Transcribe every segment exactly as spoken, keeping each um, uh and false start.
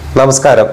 നമസ്കാരം.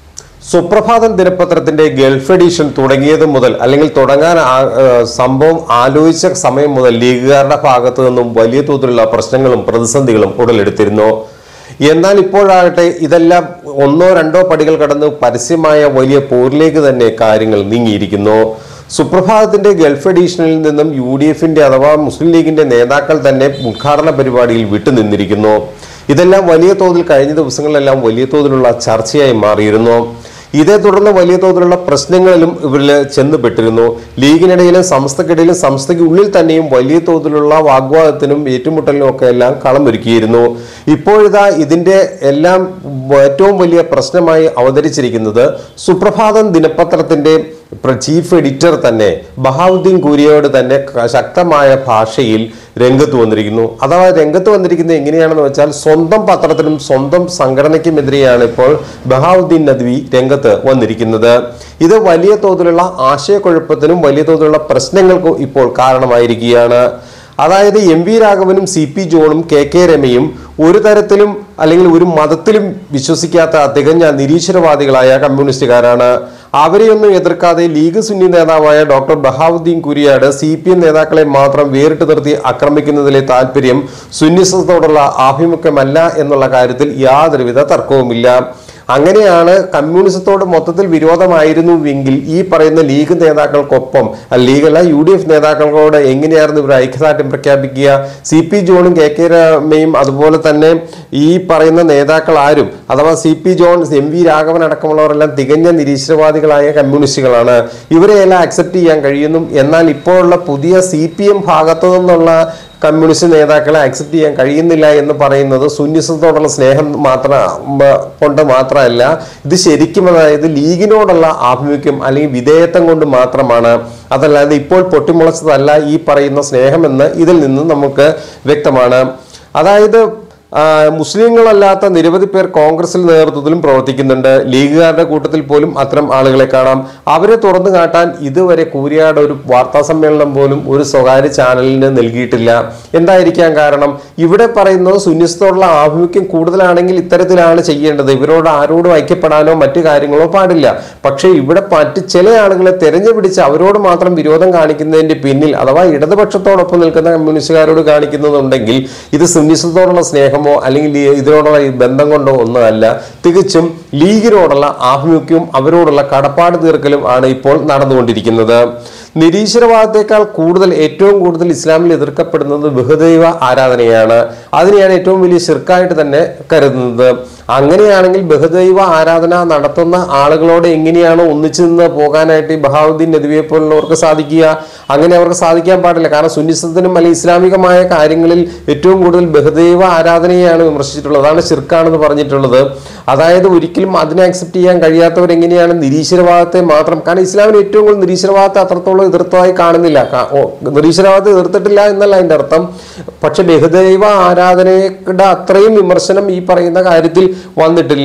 സുപ്രഭാതം ദിനപത്രത്തിന്റെ ഗൾഫ് എഡിഷൻ തുടങ്ങിയത് മുതൽ അല്ലെങ്കിൽ തുടങ്ങാൻ സംഭവം ആലോചിച്ച സമയം മുതൽ ലീഗുകാരുടെ ഭാഗത്തു നിന്നും വലിയ തോതിലുള്ള പ്രശ്നങ്ങളും പ്രതിസന്ധികളും ഉടലെടുത്തിരുന്നു. എന്നാൽ ഇപ്പോഴാകട്ടെ ഇതെല്ലാം ഒന്നോ രണ്ടോ പടികൾ കടന്ന് പരസ്യമായ വലിയ പോരിലേക്ക് തന്നെ കാര്യങ്ങൾ നീങ്ങിയിരിക്കുന്നു. സുപ്രഭാതത്തിന്റെ ഗൾഫ് എഡീഷനിൽ നിന്നും യു ഡി എഫിന്റെ അഥവാ മുസ്ലിം ലീഗിന്റെ നേതാക്കൾ തന്നെ ഉദ്ഘാടന പരിപാടിയിൽ വിട്ടുനിന്നിരിക്കുന്നു. ഇതെല്ലാം വലിയ തോതിൽ കഴിഞ്ഞ ദിവസങ്ങളിലെല്ലാം വലിയ തോതിലുള്ള ചർച്ചയായി മാറിയിരുന്നു. ഇതേ തുടർന്ന് വലിയ തോതിലുള്ള പ്രശ്നങ്ങളിലും ഇവരിൽ ചെന്നുപെട്ടിരുന്നു. ലീഗിനിടയിലും സംസ്ഥയ്ക്കിടയിലും സംസ്ഥയ്ക്ക് ഉള്ളിൽ തന്നെയും വലിയ തോതിലുള്ള വാഗ്വാദത്തിനും ഏറ്റുമുട്ടലിനും ഒക്കെ എല്ലാം കളമൊരുക്കിയിരുന്നു. ഇപ്പോഴിതാ ഇതിന്റെ എല്ലാം ഏറ്റവും വലിയ പ്രശ്നമായി അവതരിച്ചിരിക്കുന്നത് സുപ്രഭാതം ദിനപത്രത്തിന്റെ ചീഫ് എഡിറ്റർ തന്നെ ബഹാവുദ്ദീൻ കൂരിയോട് തന്നെ ശക്തമായ ഭാഷയിൽ രംഗത്ത് വന്നിരിക്കുന്നു. അഥവാ രംഗത്ത് വന്നിരിക്കുന്നത് എങ്ങനെയാണെന്ന് വെച്ചാൽ സ്വന്തം പത്രത്തിനും സ്വന്തം സംഘടനയ്ക്കുമെതിരെയാണ് ഇപ്പോൾ ബഹാവുദ്ദീൻ നദ്വി രംഗത്ത് വന്നിരിക്കുന്നത്. ഇത് വലിയ തോതിലുള്ള ആശയക്കുഴപ്പത്തിനും വലിയ തോതിലുള്ള പ്രശ്നങ്ങൾക്കും ഇപ്പോൾ കാരണമായിരിക്കുകയാണ്. അതായത് എം വി രാഘവനും സി പി ജോണും കെ കെ രമയും ഒരു തരത്തിലും അല്ലെങ്കിൽ ഒരു മതത്തിലും വിശ്വസിക്കാത്ത തികഞ്ഞ നിരീശ്വരവാദികളായ കമ്മ്യൂണിസ്റ്റുകാരാണ്. അവരെയൊന്നും എതിർക്കാതെ ലീഗ് സുന്നി നേതാവായ doctor Bahauddeen Kuriyad C P M നേതാക്കളെ മാത്രം വേറിട്ട് നിർത്തി ആക്രമിക്കുന്നതിലെ താല്പര്യം സുന്നിസത്തോടുള്ള ആഭിമുഖ്യമല്ല എന്നുള്ള കാര്യത്തിൽ യാതൊരുവിധ തർക്കവുമില്ല. അങ്ങനെയാണ് കമ്മ്യൂണിസത്തോട് മൊത്തത്തിൽ വിരോധമായിരുന്നുവെങ്കിൽ ഈ പറയുന്ന ലീഗ് നേതാക്കൾക്കൊപ്പം ലീഗല്ല യു ഡി എഫ് നേതാക്കളോട് എങ്ങനെയായിരുന്നു ഇവർ ഐക്യദാർഢ്യം പ്രഖ്യാപിക്കുക? സി പി ജോണും കെ കെ രമയും അതുപോലെ തന്നെ ഈ പറയുന്ന നേതാക്കൾ ആരും അഥവാ C P John M V Raghavan അടക്കമുള്ളവരെല്ലാം തികഞ്ഞ നിരീശ്വരവാദികളായ കമ്മ്യൂണിസ്റ്റുകളാണ്. ഇവരെയെല്ലാം അക്സെപ്റ്റ് ചെയ്യാൻ കഴിയുന്നു. എന്നാൽ ഇപ്പോഴുള്ള പുതിയ സി പി എം ഭാഗത്തു നിന്നുള്ള കമ്മ്യൂണിസ്റ്റ് നേതാക്കളെ അക്സെപ്റ്റ് ചെയ്യാൻ കഴിയുന്നില്ല എന്ന് പറയുന്നത് സുന്നിസത്തോടുള്ള സ്നേഹം മാത്രം കൊണ്ട് മാത്രമല്ല, ഇത് ശരിക്കും അതായത് ലീഗിനോടുള്ള ആഭിമുഖ്യം അല്ലെങ്കിൽ വിധേയത്വം കൊണ്ട് മാത്രമാണ്. അതല്ലാതെ ഇപ്പോൾ പൊട്ടിമുളച്ചതല്ല ഈ പറയുന്ന സ്നേഹമെന്ന് ഇതിൽ നിന്ന് നമുക്ക് വ്യക്തമാണ്. അതായത് മുസ്ലിങ്ങളല്ലാത്ത നിരവധി പേർ കോൺഗ്രസിൽ നേതൃത്വത്തിലും പ്രവർത്തിക്കുന്നുണ്ട്. ലീഗുകാരുടെ കൂട്ടത്തിൽ പോലും അത്തരം ആളുകളെ കാണാം. അവരെ തുറന്നു കാട്ടാൻ ഇതുവരെ കൂരിയാട് ഒരു വാർത്താ സമ്മേളനം പോലും ഒരു സ്വകാര്യ ചാനലിന് നൽകിയിട്ടില്ല. എന്തായിരിക്കാം കാരണം? ഇവിടെ പറയുന്നത് സുന്നിസത്തോടുള്ള ആഭിമുഖ്യം കൂടുതലാണെങ്കിൽ ഇത്തരത്തിലാണ് ചെയ്യേണ്ടത്. ഇവരോട് ആരോടും ഐക്യപ്പെടാനോ മറ്റു കാര്യങ്ങളോ പാടില്ല. പക്ഷേ ഇവിടെ മറ്റ് ചില ആളുകളെ തെരഞ്ഞുപിടിച്ച് അവരോട് മാത്രം വിരോധം കാണിക്കുന്നതിന്റെ പിന്നിൽ അഥവാ ഇടതുപക്ഷത്തോടൊപ്പം നിൽക്കുന്ന കമ്മ്യൂണിസ്റ്റുകാരോട് കാണിക്കുന്നുണ്ടെങ്കിൽ ഇത് സുന്നിസത്തോടുള്ള സ്നേഹം അല്ലെങ്കിൽ ഇതിനോടുള്ള ബന്ധം കൊണ്ടോ ഒന്നുമല്ല, തികച്ചും ലീഗിനോടുള്ള ആഭിമുഖ്യവും അവരോടുള്ള കടപ്പാട് തീർക്കലും ആണ് ഇപ്പോൾ നടന്നുകൊണ്ടിരിക്കുന്നത്. നിരീശ്വരവാദത്തെക്കാൾ കൂടുതൽ ഏറ്റവും കൂടുതൽ ഇസ്ലാമിൽ എതിർക്കപ്പെടുന്നത് ബഹുദൈവ ആരാധനയാണ്. അതിനെയാണ് ഏറ്റവും വലിയ ശിർക്കായിട്ട് തന്നെ കരുതുന്നത്. അങ്ങനെയാണെങ്കിൽ ബഹുദൈവ ആരാധന നടത്തുന്ന ആളുകളോട് എങ്ങനെയാണ് ഒന്നിച്ചു നിന്ന് പോകാനായിട്ട് ബഹാവുദ്ദീൻ നദ്വിയെ പോലുള്ളവർക്ക് സാധിക്കുക? അങ്ങനെ അവർക്ക് സാധിക്കാൻ പാടില്ല. കാരണം സുന്നിസത്തിനും അല്ലെങ്കിൽ ഇസ്ലാമികമായ കാര്യങ്ങളിൽ ഏറ്റവും കൂടുതൽ ബഹുദൈവ ആരാധനയാണ് വിമർശിച്ചിട്ടുള്ളത്. അതാണ് ശിർക്കാണെന്ന് പറഞ്ഞിട്ടുള്ളത്. അതായത് ഒരിക്കലും അതിനെ അക്സെപ്റ്റ് ചെയ്യാൻ കഴിയാത്തവർ എങ്ങനെയാണ് നിരീശ്വരവാദത്തെ മാത്രം, കാരണം ഇസ്ലാമിന് ഏറ്റവും കൂടുതൽ നിരീശ്വരവാദത്തെ അത്രത്തോളം എതിർത്തതായി കാണുന്നില്ല. നിരീശ്വരവാദത്തെ എതിർത്തിട്ടില്ല എന്നല്ല അതിൻ്റെ അർത്ഥം. പക്ഷെ ബഹുദൈവ ആരാധനയുടെ അത്രയും വിമർശനം ഈ പറയുന്ന കാര്യത്തിൽ വന്നിട്ടില്ല.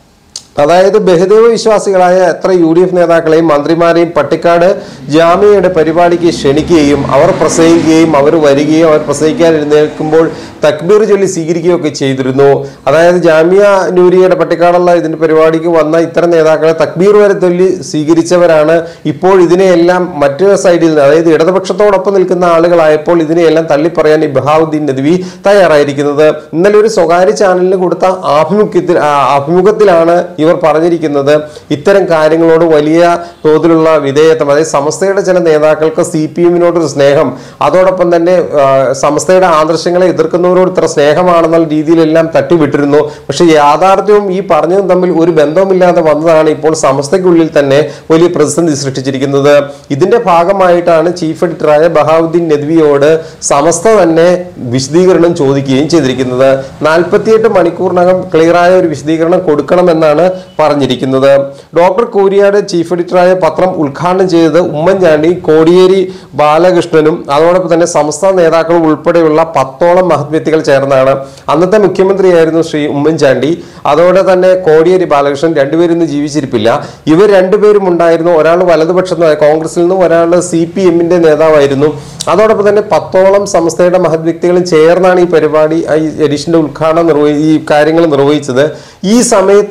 അതായത് ബഹുദൈവ വിശ്വാസികളായ എത്ര യു ഡി എഫ് നേതാക്കളെയും മന്ത്രിമാരെയും പട്ടിക്കാട് ജാമ്യയുടെ പരിപാടിക്ക് ക്ഷണിക്കുകയും അവർ പ്രസംഗിക്കുകയും അവർ വരികയും അവർ പ്രസംഗിക്കാൻ എഴുന്നേൽക്കുമ്പോൾ തക്ബീർ ചൊല്ലി സ്വീകരിക്കുകയൊക്കെ ചെയ്തിരുന്നു. അതായത് ജാമ്യ നൂരിയുടെ പട്ടിക്കാടുള്ള ഇതിന്റെ പരിപാടിക്ക് വന്ന ഇത്തരം നേതാക്കളെ തക്ബീർ വരെ ചൊല്ലി സ്വീകരിച്ചവരാണ് ഇപ്പോൾ ഇതിനെയെല്ലാം മറ്റു സൈഡിൽ നിന്ന് അതായത് ഇടതുപക്ഷത്തോടൊപ്പം നിൽക്കുന്ന ആളുകളായപ്പോൾ ഇതിനെയെല്ലാം തള്ളിപ്പറയാൻ ഈ ബഹാവുദ്ദീൻ നദ്വി തയ്യാറായിരിക്കുന്നത്. ഇന്നലെ ഒരു സ്വകാര്യ ചാനലിന് കൊടുത്ത ആഭിമുഖ്യത്തിൽ അഭിമുഖത്തിലാണ് ഇവർ പറഞ്ഞിരിക്കുന്നത് ഇത്തരം കാര്യങ്ങളോട് വലിയ തോതിലുള്ള വിധേയത്വം, അതായത് സമസ്തയുടെ ചില നേതാക്കൾക്ക് സി പി എമ്മിനോടൊരു സ്നേഹം, അതോടൊപ്പം തന്നെ സമസ്തയുടെ ആദർശങ്ങളെ എതിർക്കുന്നവരോട് ഇത്ര സ്നേഹമാണെന്നുള്ള രീതിയിലെല്ലാം തട്ടിവിട്ടിരുന്നു. പക്ഷെ യാഥാർത്ഥ്യവും ഈ പറഞ്ഞതും തമ്മിൽ ഒരു ബന്ധവുമില്ലാതെ വന്നതാണ് ഇപ്പോൾ സമസ്തയ്ക്കുള്ളിൽ തന്നെ വലിയ പ്രതിസന്ധി സൃഷ്ടിച്ചിരിക്കുന്നത്. ഇതിന്റെ ഭാഗമായിട്ടാണ് ചീഫ് എഡിറ്ററായ ബഹാവുദ്ദീൻ നദ്വിയോട് സമസ്ത തന്നെ വിശദീകരണം ചോദിക്കുകയും ചെയ്തിരിക്കുന്നത്. നാൽപ്പത്തിയെട്ട് മണിക്കൂറിനകം ക്ലിയറായ ഒരു വിശദീകരണം കൊടുക്കണമെന്നാണ് പറഞ്ഞിരിക്കുന്നത്. ഡോക്ടർ കൂരിയാട് ചീഫ് എഡിറ്ററായ പത്രം ഉദ്ഘാടനം ചെയ്തത് ഉമ്മൻചാണ്ടി, കോടിയേരി ബാലകൃഷ്ണനും അതോടൊപ്പം തന്നെ സംസ്ഥാന നേതാക്കളും ഉൾപ്പെടെയുള്ള പത്തോളം മഹത് വ്യക്തികൾ ചേർന്നാണ്. അന്നത്തെ മുഖ്യമന്ത്രിയായിരുന്നു ശ്രീ ഉമ്മൻചാണ്ടി. അതോടെ തന്നെ കോടിയേരി ബാലകൃഷ്ണൻ രണ്ടുപേരും ഇന്ന് ജീവിച്ചിരിപ്പില്ല. ഇവർ രണ്ടുപേരും ഉണ്ടായിരുന്നു. ഒരാൾ വലതുപക്ഷ കോൺഗ്രസിൽ നിന്നും ഒരാൾ സി പി എമ്മിന്റെ നേതാവായിരുന്നു. അതോടൊപ്പം തന്നെ പത്തോളം സംസ്ഥയുടെ മഹത് വ്യക്തികളും ചേർന്നാണ് ഈ പരിപാടി ഈ എഡിഷന്റെ ഉദ്ഘാടനം നിർവഹി ഈ കാര്യങ്ങൾ നിർവഹിച്ചത്. ഈ സമയത്ത് അവർ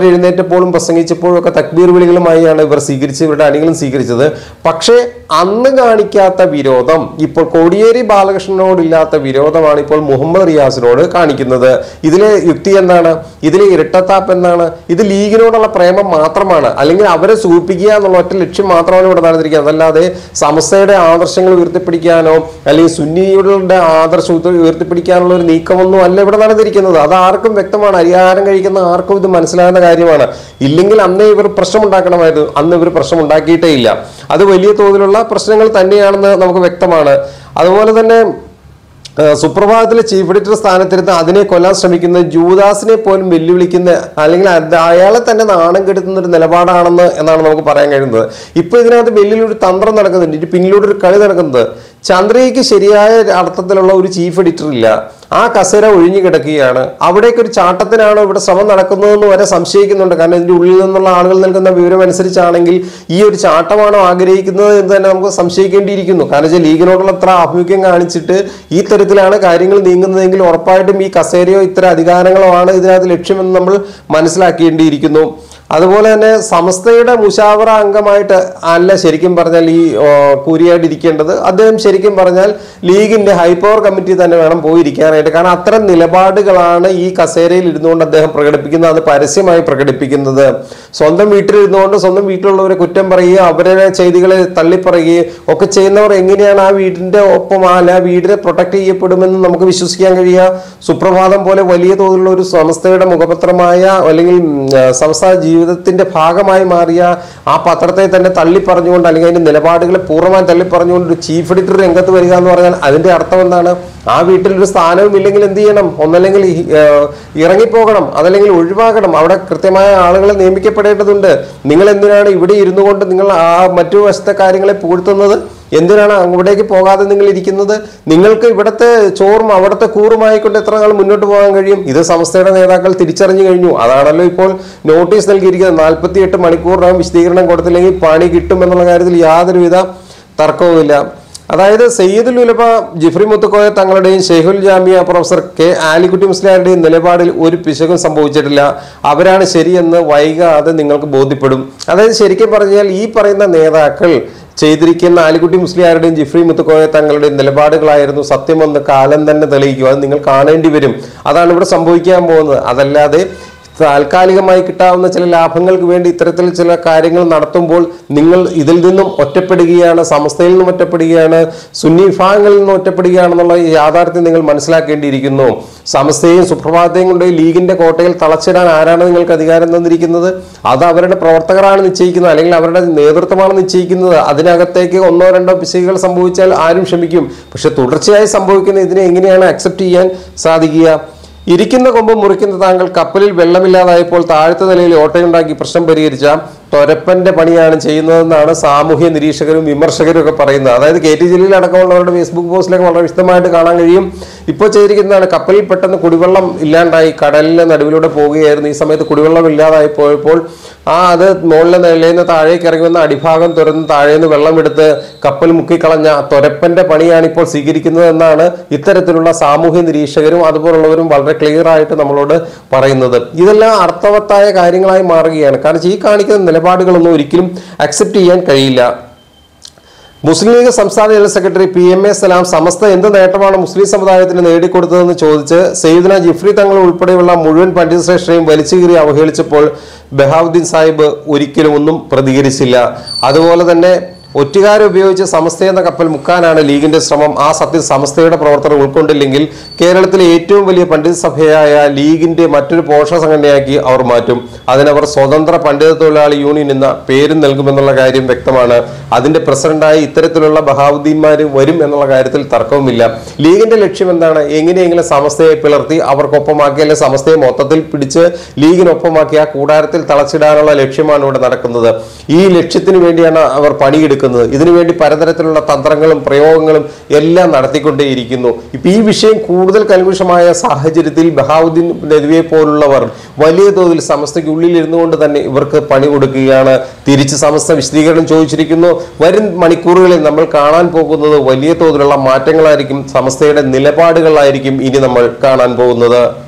എഴുന്നേറ്റപ്പോഴും പ്രസംഗിച്ചപ്പോഴും ഒക്കെ തക്ബീർ വിളികളുമായാണ് ഇവർ സ്വീകരിച്ച് ഇവരുടെ അണികളും സ്വീകരിച്ചത്. പക്ഷേ അന്ന് കാണിക്കാത്ത വിരോധം ഇപ്പോൾ കോടിയേരി ബാലകൃഷ്ണനോടില്ലാത്ത വിരോധമാണ് ഇപ്പോൾ മുഹമ്മദ് റിയാസിനോട് കാണിക്കുന്നത്. ഇതിലെ യുക്തി എന്താണ്? ഇതിലെ ഇരട്ടത്താപ്പ് എന്താണ്? ഇത് ലീഗിനോടുള്ള പ്രേമം മാത്രമാണ്, അല്ലെങ്കിൽ അവരെ സൂചിപ്പിക്കുക എന്നുള്ള ഒറ്റ ലക്ഷ്യം മാത്രമാണ് ഇവിടെ നടന്നിരിക്കുന്നത്. അതല്ലാതെ സമസ്തയുടെ ആദർശങ്ങൾ ഉയർത്തിപ്പിടിക്കാനോ അല്ലെങ്കിൽ സുന്നിയുടെ ആദർശം ഉയർത്തിപ്പിടിക്കാനുള്ള ഒരു നീക്കമൊന്നും അല്ല ഇവിടെ നടന്നിരിക്കുന്നത്. അത് ആർക്കും വ്യക്തമാണ്, അരിയാഹാരം കഴിക്കുന്ന ആർക്കും ഇത് മനസ്സിലാകുന്ന കാര്യമാണ്. ഇല്ലെങ്കിൽ അന്നേ ഇവർ പ്രശ്നം ഉണ്ടാക്കണമായിരുന്നു. അന്ന് ഇവർ പ്രശ്നം ഉണ്ടാക്കിയിട്ടേ ഇല്ല. അത് വലിയ തോതിലുള്ള പ്രശ്നങ്ങൾ തന്നെയാണെന്ന് നമുക്ക് വ്യക്തമാണ്. അതുപോലെ തന്നെ സുപ്രഭാതത്തിലെ ചീഫ് എഡിറ്റർ സ്ഥാനത്തിരുന്ന് അതിനെ കൊല്ലാൻ ശ്രമിക്കുന്ന ജൂദാസിനെ പോലും വെല്ലുവിളിക്കുന്ന അല്ലെങ്കിൽ അയാളെ തന്നെ നാണം കെടുത്തുന്ന ഒരു നിലപാടാണെന്ന് എന്നാണ് നമുക്ക് പറയാൻ കഴിയുന്നത്. ഇപ്പൊ ഇതിനകത്ത് വലിയൊരു തന്ത്രം നടക്കുന്നുണ്ട്, ഇത് പിന്നിലൂടെ ഒരു കളി നടക്കുന്നത്. ചന്ദ്രയ്ക്ക് ശരിയായ അർത്ഥത്തിലുള്ള ഒരു ചീഫ് എഡിറ്റർ ഇല്ല, ആ കസേര ഒഴിഞ്ഞു കിടക്കുകയാണ്. അവിടേക്ക് ഒരു ചാട്ടത്തിനാണോ ഇവിടെ ശ്രമം നടക്കുന്നതെന്ന് വരെ സംശയിക്കുന്നുണ്ട്. കാരണം ഇതിന്റെ ഉള്ളിൽ നിന്നുള്ള ആളുകൾ നൽകുന്ന വിവരം അനുസരിച്ചാണെങ്കിൽ ഈ ഒരു ചാട്ടമാണോ ആഗ്രഹിക്കുന്നത് എന്ന് തന്നെ നമുക്ക് സംശയിക്കേണ്ടിയിരിക്കുന്നു. കാരണം വെച്ചാൽ ലീഗിനോടുള്ള അത്ര ആഭിമുഖ്യം കാണിച്ചിട്ട് ഈ തരത്തിലാണ് കാര്യങ്ങൾ നീങ്ങുന്നതെങ്കിൽ ഉറപ്പായിട്ടും ഈ കസേരയോ ഇത്തരം അധികാരങ്ങളോ ആണ് ഇതിനകത്ത് ലക്ഷ്യമെന്ന് നമ്മൾ മനസ്സിലാക്കേണ്ടിയിരിക്കുന്നു. അതുപോലെ തന്നെ സമസ്തയുടെ മുശാവറ അംഗമായിട്ട് അല്ല ശരിക്കും പറഞ്ഞാൽ ഈ കൂരിയായിട്ട് ഇരിക്കേണ്ടത്. അദ്ദേഹം ശരിക്കും പറഞ്ഞാൽ ലീഗിന്റെ ഹൈപ്പവർ കമ്മിറ്റി തന്നെ വേണം പോയിരിക്കാനായിട്ട്. കാരണം അത്തരം നിലപാടുകളാണ് ഈ കസേരയിൽ ഇരുന്നുകൊണ്ട് അദ്ദേഹം പ്രകടിപ്പിക്കുന്നത്, അത് പരസ്യമായി പ്രകടിപ്പിക്കുന്നത്. സ്വന്തം വീട്ടിലിരുന്നുകൊണ്ട് സ്വന്തം വീട്ടിലുള്ളവരെ കുറ്റം പറയുകയും അവരുടെ ചെയ്തികളെ തള്ളിപ്പറയുകയും ഒക്കെ ചെയ്യുന്നവർ എങ്ങനെയാണ് ആ വീടിന്റെ ഒപ്പം അല്ല വീടിനെ പ്രൊട്ടക്ട് ചെയ്യപ്പെടുമെന്ന് നമുക്ക് വിശ്വസിക്കാൻ കഴിയുക? സുപ്രഭാതം പോലെ വലിയ തോതിലുള്ള ഒരു സമസ്തയുടെ മുഖപത്രമായ അല്ലെങ്കിൽ സംസ്ഥാന ജീവിതത്തിന്റെ ഭാഗമായി മാറിയ ആ പത്രത്തെ തന്നെ തള്ളിപ്പറഞ്ഞുകൊണ്ട് അല്ലെങ്കിൽ അതിന്റെ നിലപാടുകളെ പൂർണ്ണമായി തള്ളിപ്പറഞ്ഞുകൊണ്ട് ഒരു ചീഫ് എഡിറ്റർ രംഗത്ത് വരിക എന്ന് പറഞ്ഞാൽ അതിന്റെ അർത്ഥം എന്താണ്? ആ വീട്ടിലൊരു സ്ഥാനവും ഇല്ലെങ്കിൽ എന്ത് ചെയ്യണം? ഒന്നല്ലെങ്കിൽ ഇറങ്ങിപ്പോകണം, അതല്ലെങ്കിൽ ഒഴിവാക്കണം. അവിടെ കൃത്യമായ ആളുകളെ നിയമിക്കപ്പെടേണ്ടതുണ്ട്. നിങ്ങൾ എന്തിനാണ് ഇവിടെ ഇരുന്നു കൊണ്ട് നിങ്ങൾ ആ മറ്റു വശത്തെ കാര്യങ്ങളെ പൂഴ്ത്തുന്നത്? എന്തിനാണ് അവിടേക്ക് പോകാതെ നിങ്ങൾ ഇരിക്കുന്നത്? നിങ്ങൾക്ക് ഇവിടുത്തെ ചോറും അവിടുത്തെ കൂറുമായിക്കൊണ്ട് എത്ര നാൾ മുന്നോട്ട് പോകാൻ കഴിയും? ഇത് സംസ്ഥയുടെ നേതാക്കൾ തിരിച്ചറിഞ്ഞു കഴിഞ്ഞു. അതാണല്ലോ ഇപ്പോൾ നോട്ടീസ് നൽകിയിരിക്കുന്നത്. നാൽപ്പത്തി എട്ട് മണിക്കൂറിനകം വിശദീകരണം കൊടുത്തില്ലെങ്കിൽ പണി കിട്ടും എന്നുള്ള കാര്യത്തിൽ യാതൊരുവിധ തർക്കവുമില്ല. അതായത് സയ്യിദുൽ ഉലമ ജിഫ്രി മുത്തുക്കോയ തങ്ങളുടെയും ഷെയ്ഖുൽ ജാമിയ പ്രൊഫസർ കെ ആലിക്കുട്ടി മുസ്ലിയാരുടെയും നിലപാടിൽ ഒരു പിശകും സംഭവിച്ചിട്ടില്ല. അവരാണ് ശരിയെന്ന് വൈകാതെ നിങ്ങൾക്ക് ബോധ്യപ്പെടും. അതായത് ശരിക്കും പറഞ്ഞാൽ ഈ പറയുന്ന നേതാക്കൾ ചെയ്തിരിക്കുന്ന ആലിക്കുട്ടി മുസ്ലിയാരുടെയും ജിഫ്രി മുത്തുക്കോയ തങ്ങളുടെയും നിലപാടുകളായിരുന്നു സത്യമെന്ന് കാലം തന്നെ തെളിയിക്കും. അത് നിങ്ങൾ കാണേണ്ടി വരും. അതാണ് ഇവിടെ സംഭവിക്കാൻ പോകുന്നത്. അതല്ലാതെ താൽക്കാലികമായി കിട്ടാവുന്ന ചില ലാഭങ്ങൾക്ക് വേണ്ടി ഇത്തരത്തിൽ ചില കാര്യങ്ങൾ നടത്തുമ്പോൾ നിങ്ങൾ ഇതിൽ നിന്നും ഒറ്റപ്പെടുകയാണ്, സമസ്തയിൽ നിന്നും ഒറ്റപ്പെടുകയാണ്, സുന്നി വിഭാഗങ്ങളിൽ നിന്നും ഒറ്റപ്പെടുകയാണെന്നുള്ള യാഥാർത്ഥ്യം നിങ്ങൾ മനസ്സിലാക്കേണ്ടിയിരിക്കുന്നു. സമസ്തയും സുപ്രഭാതത്തെയും കൊണ്ട് ലീഗിന്റെ കോട്ടയിൽ തളച്ചിടാൻ ആരാണ് നിങ്ങൾക്ക് അധികാരം തന്നിരിക്കുന്നത്? അത് അവരുടെ പ്രവർത്തകരാണ് നിശ്ചയിക്കുന്നത്, അല്ലെങ്കിൽ അവരുടെ നേതൃത്വമാണ് നിശ്ചയിക്കുന്നത്. അതിനകത്തേക്ക് ഒന്നോ രണ്ടോ പിശകുകൾ സംഭവിച്ചാൽ ആരും ക്ഷമിക്കും. പക്ഷെ തുടർച്ചയായി സംഭവിക്കുന്ന ഇതിനെ എങ്ങനെയാണ് അക്സെപ്റ്റ് ചെയ്യാൻ സാധിക്കുക? ഇരിക്കുന്ന കൊമ്പ് മുറിക്കുന്ന താങ്കൾ കപ്പലിൽ വെള്ളമില്ലാതായപ്പോൾ താഴത്തെ നിലയിൽ ഓട്ടയുണ്ടാക്കി പ്രശ്നം പരിഹരിച്ച തൊരപ്പന്റെ പണിയാണ് ചെയ്യുന്നതെന്നാണ് സാമൂഹ്യ നിരീക്ഷകരും വിമർശകരും ഒക്കെ പറയുന്നത്. അതായത് കെ ടി ജലീൽ അടക്കമുള്ളവരുടെ ഫേസ്ബുക്ക് പോസ്റ്റിലൊക്കെ വളരെ വിശദമായിട്ട് കാണാൻ കഴിയും. ഇപ്പോൾ ചെയ്തിരിക്കുന്നതാണ്, കപ്പലിൽ പെട്ടെന്ന് കുടിവെള്ളം ഇല്ലാണ്ടായി, കടലിലെ നടുവിലൂടെ പോവുകയായിരുന്നു. ഈ സമയത്ത് കുടിവെള്ളം ഇല്ലാതായി പോയപ്പോൾ ആ അത് മുകളിലെ നിലയിൽ നിന്ന് താഴേക്ക് ഇറങ്ങി വന്ന അടിഭാഗം തുറന്ന് താഴേന്ന് വെള്ളം എടുത്ത് കപ്പൽ മുക്കിക്കളഞ്ഞ തൊരപ്പന്റെ പണിയാണ് ഇപ്പോൾ സ്വീകരിക്കുന്നത് എന്നാണ് ഇത്തരത്തിലുള്ള സാമൂഹ്യ നിരീക്ഷകരും അതുപോലുള്ളവരും വളരെ ക്ലിയർ ആയിട്ട് നമ്മളോട് പറയുന്നത്. ഇതെല്ലാം അർത്ഥവത്തായ കാര്യങ്ങളായി മാറുകയാണ്. കാരണം ഈ കാണിക്കുന്ന നിലപാടുകളൊന്നും ഒരിക്കലും അക്സെപ്റ്റ് ചെയ്യാൻ കഴിയില്ല. മുസ്ലിം ലീഗ് സംസ്ഥാന general secretary P M A Salam Samastha എന്ത് നേട്ടമാണ് മുസ്ലിം സമുദായത്തിന് നേടിക്കൊടുത്തതെന്ന് ചോദിച്ച് സയ്യിദ്ന ജിഫ്രി തങ്ങൾ ഉൾപ്പെടെയുള്ള മുഴുവൻ പണ്ഡിത ശ്രേഷ്ഠരെയും വലിച്ചു കീറി അവഹേളിച്ചപ്പോൾ ബഹാവുദ്ദീൻ സാഹിബ് ഒരിക്കലും ഒന്നും പ്രതികരിച്ചില്ല. അതുപോലെ തന്നെ ഒറ്റുകാരെ ഉപയോഗിച്ച് സമസ്ത എന്ന കപ്പൽ മുക്കാനാണ് ലീഗിന്റെ ശ്രമം. ആ സത്യം സമസ്തയുടെ പ്രവർത്തകർ ഉൾക്കൊണ്ടില്ലെങ്കിൽ കേരളത്തിലെ ഏറ്റവും വലിയ പണ്ഡിത സഭയായ ലീഗിന്റെ മറ്റൊരു പോഷക സംഘടനയാക്കി അവർ മാറ്റും. അതിനവർ സ്വതന്ത്ര പണ്ഡിത തൊഴിലാളി യൂണിയൻ എന്ന പേരും നൽകുമെന്നുള്ള കാര്യം വ്യക്തമാണ്. അതിന്റെ പ്രസിഡന്റായി ഇത്തരത്തിലുള്ള ബഹാവുദ്ദീന്മാർ വരും എന്നുള്ള കാര്യത്തിൽ തർക്കവുമില്ല. ലീഗിന്റെ ലക്ഷ്യം എന്താണ്? എങ്ങനെയെങ്കിലും സമസ്തയെ പിളർത്തി അവർക്കൊപ്പമാക്കി, അല്ലെങ്കിൽ സമസ്തയെ മൊത്തത്തിൽ പിടിച്ച് ലീഗിനൊപ്പമാക്കി ആ കൂടാരത്തിൽ തളച്ചിടാനുള്ള ലക്ഷ്യമാണ് ഇവിടെ നടക്കുന്നത്. ഈ ലക്ഷ്യത്തിന് വേണ്ടിയാണ് അവർ പണിയെടുക്കുന്നത്. ഇതിനുവേണ്ടി പലതരത്തിലുള്ള തന്ത്രങ്ങളും പ്രയോഗങ്ങളും എല്ലാം നടത്തിക്കൊണ്ടേയിരിക്കുന്നു. ഇപ്പൊ ഈ വിഷയം കൂടുതൽ കൽമുഷമായ സാഹചര്യത്തിൽ ബഹാവുദ്ദീൻ നദ്വിയെ പോലുള്ളവർ വലിയ തോതിൽ സമസ്തയ്ക്ക് ഉള്ളിൽ ഇരുന്നുകൊണ്ട് തന്നെ ഇവർക്ക് പണി കൊടുക്കുകയാണ്. തിരിച്ച് സമസ്ത വിശദീകരണം ചോദിച്ചിരിക്കുന്നു. വരും മണിക്കൂറുകളിൽ നമ്മൾ കാണാൻ പോകുന്നത് വലിയ തോതിലുള്ള മാറ്റങ്ങളായിരിക്കും, സമസ്തയുടെ നിലപാടുകളായിരിക്കും ഇനി നമ്മൾ കാണാൻ പോകുന്നത്.